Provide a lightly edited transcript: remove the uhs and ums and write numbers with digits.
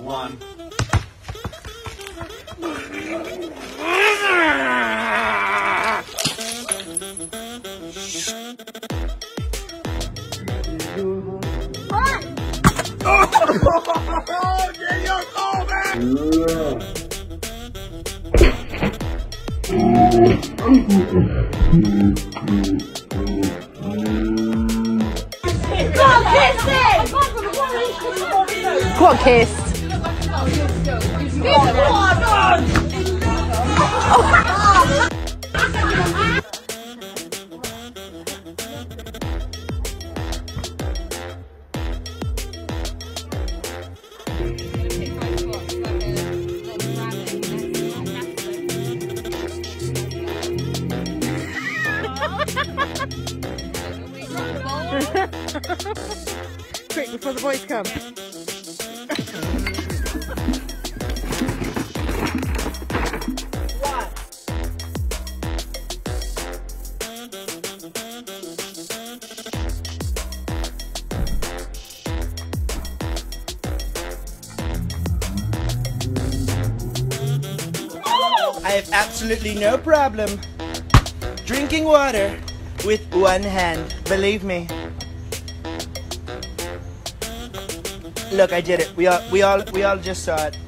one. Oh, there you go, man! Go on, kiss. Quick, before the boys come. I have absolutely no problem drinking water with one hand. Believe me. Look, I did it. We all just saw it.